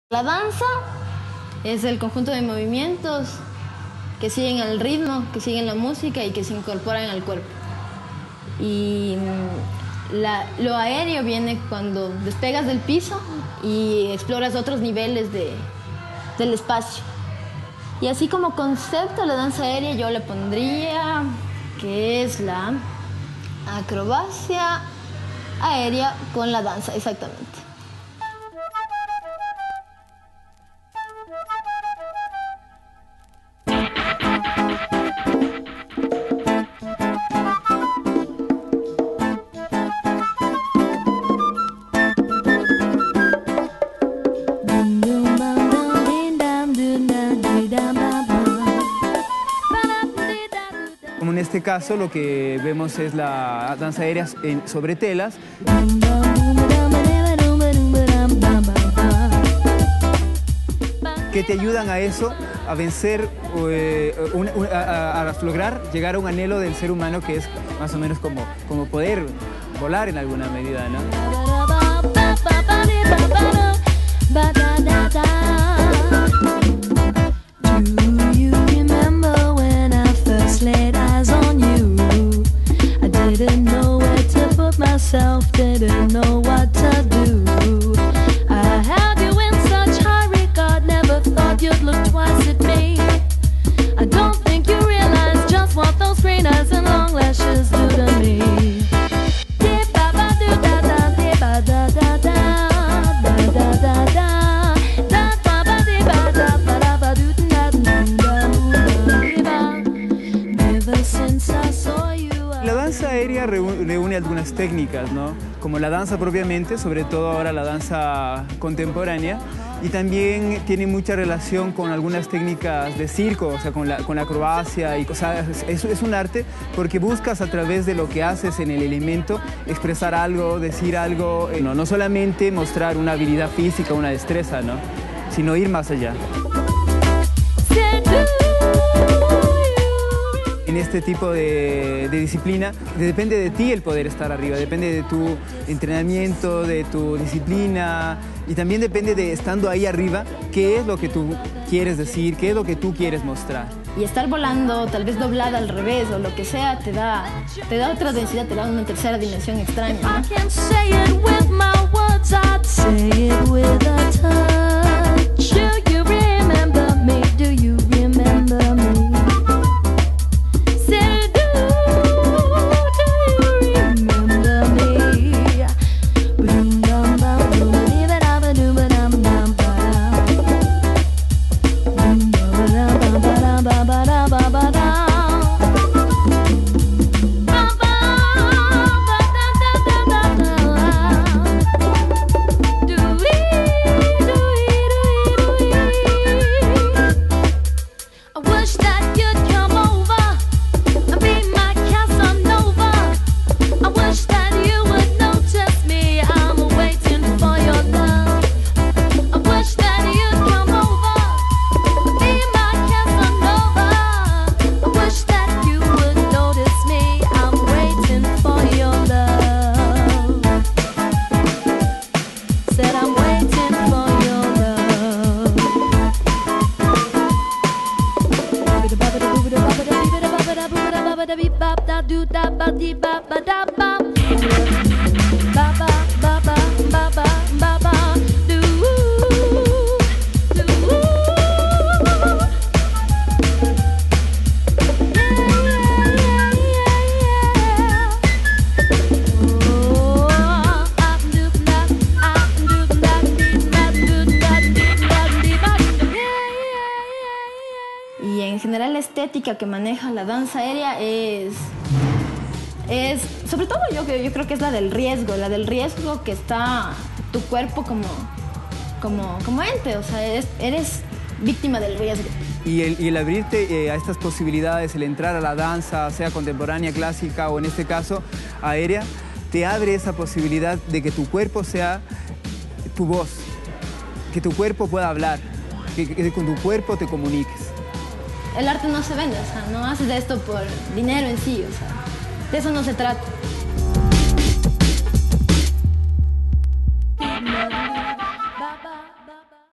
La danza es el conjunto de movimientos que siguen el ritmo, que siguen la música y que se incorporan al cuerpo. Y lo aéreo viene cuando despegas del piso y exploras otros niveles del espacio. Y así como concepto, la danza aérea yo le pondría que es la acrobacia aérea con la danza, exactamente. Como en este caso lo que vemos es la danza aérea sobre telas. Que te ayudan a eso, a vencer, a lograr llegar a un anhelo del ser humano que es más o menos como poder volar en alguna medida, ¿no? Didn't know what to do. I held you in such high regard, never thought you'd look twice at me. I don't think you realize just what those green eyes and long lashes do to me. Ever since I saw you. La danza aérea reúne algunas técnicas, ¿no? Como la danza propiamente, sobre todo ahora la danza contemporánea, y también tiene mucha relación con algunas técnicas de circo, o sea, con la acrobacia y cosas. Es un arte porque buscas a través de lo que haces en el elemento expresar algo, decir algo, no solamente mostrar una habilidad física, una destreza, ¿no? Sino ir más allá. En este tipo de disciplina depende de ti el poder estar arriba, depende de tu entrenamiento, de tu disciplina y también depende de estando ahí arriba, qué es lo que tú quieres decir, qué es lo que tú quieres mostrar. Y estar volando, tal vez doblada al revés o lo que sea, te da otra densidad, te da una tercera dimensión extraña, ¿no? Y en general la estética que maneja la danza aérea es sobre todo yo creo que es la del riesgo que está tu cuerpo como ente, o sea, eres víctima del riesgo. Y el abrirte a estas posibilidades, el entrar a la danza, sea contemporánea, clásica o en este caso aérea, te abre esa posibilidad de que tu cuerpo sea tu voz, que tu cuerpo pueda hablar, que con tu cuerpo te comuniques. El arte no se vende, o sea, no haces esto por dinero en sí, o sea, de eso no se trata.